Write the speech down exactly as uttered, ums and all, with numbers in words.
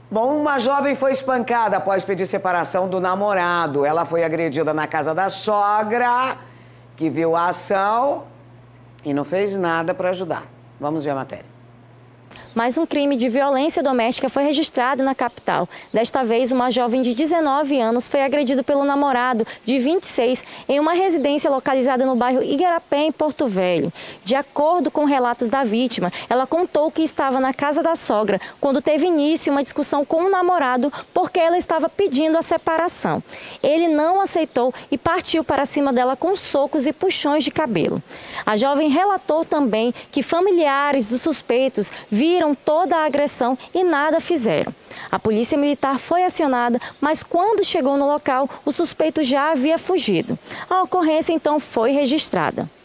Bom, uma jovem foi espancada após pedir separação do namorado. Ela foi agredida na casa da sogra, que viu a ação e não fez nada para ajudar. Vamos ver a matéria. Mais um crime de violência doméstica foi registrado na capital. Desta vez, uma jovem de dezenove anos foi agredida pelo namorado, de vinte e seis, em uma residência localizada no bairro Igarapé, em Porto Velho. De acordo com relatos da vítima, ela contou que estava na casa da sogra quando teve início uma discussão com o namorado porque ela estava pedindo a separação. Ele não aceitou e partiu para cima dela com socos e puxões de cabelo. A jovem relatou também que familiares dos suspeitos viram toda a agressão e nada fizeram. A polícia militar foi acionada, mas quando chegou no local, o suspeito já havia fugido. A ocorrência então foi registrada.